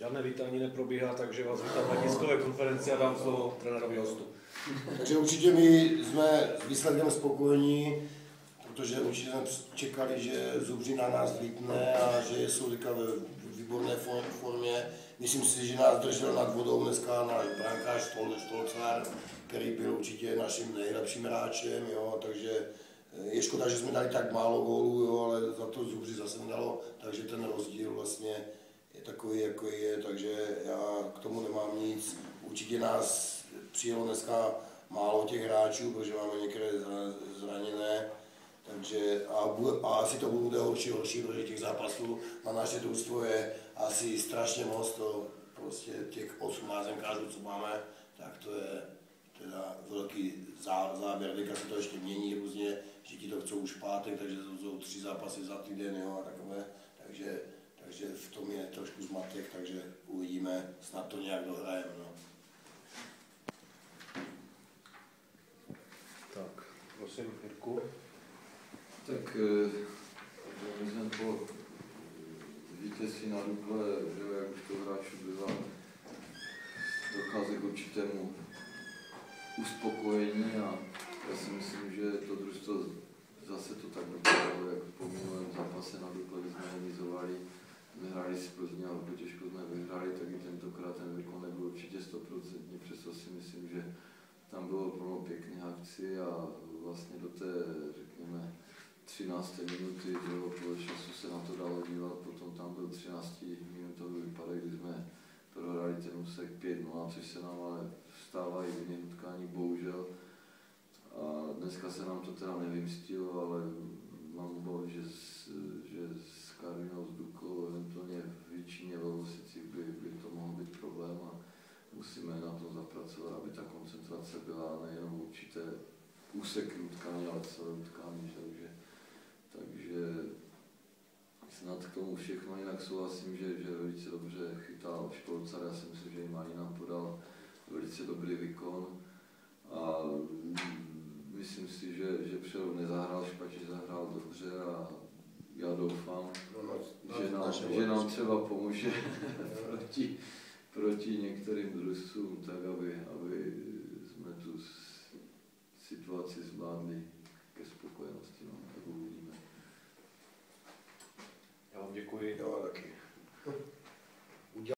Žádné vítání neprobíhá, takže vás vítám na tiskové konferenci a dám slovo trenérovi hostu. Takže určitě my jsme s výsledkem spokojení, protože určitě jsme čekali, že Zubří na nás vlítne a že jsou teďka ve výborné formě. Myslím si, že nás držel nad vodou dneska náš brankář Stolcar, který byl určitě naším nejlepším hráčem, jo, takže je škoda, že jsme dali tak málo gólů, jo, ale za to Zubří zase nedalo, takže ten rozdíl vlastně je takový, jako je, takže já k tomu nemám nic. Určitě nás přijelo dneska málo těch hráčů, protože máme některé zraněné, takže a asi to bude horší, protože těch zápasů na naše družstvo je asi strašně moc, to prostě těch 18 zemkářů, co máme, tak to je teda velký záběr, teďka se to ještě mění různě, že ti to chcou už pátek, takže to jsou 3 zápasy za týden, jo, a takové, takže v tom je trošku zmatek, takže uvidíme, snad to nějak dohrajeme, no. Tak, prosím, Jirku. Tak my jsme po vítězství na Dukle, že jak už to hráčů bývá, dochází k určitému uspokojení a já si myslím, že to družstvo zase to tak dopadlo, jak po minulém zápase na Dukle, kdy jsme remizovali, jsme hráli s Plzní a těžko jsme vyhráli, tak i tentokrát ten výkon nebyl určitě 100%, přesto si myslím, že tam bylo plno pěkných akcí a vlastně do té, řekněme, 13. minuty, že po času se na to dalo dívat, potom tam byl 13-minutový výpadek, kdy jsme prohráli ten úsek 5-0, což se nám ale vstává i v jiných utkání, bohužel. A dneska se nám to teda nevymstilo, ale mám obavy, že s Karvinou, s Duklou, eventuálně v Vyčíně, v Lovosicích by to mohlo být problém a musíme na tom zapracovat, aby ta koncentrace byla nejenom určité úseky utkání, ale celé utkání, takže snad k tomu všechno, jinak souhlasím, že velice dobře chytal Stolcar, já si myslím, že i Marina podal velice dobrý výkon a myslím si, že Přerov nezahrál špatně, zahrál dobře a já doufám, že nám třeba pomůže proti některým družstvům, tak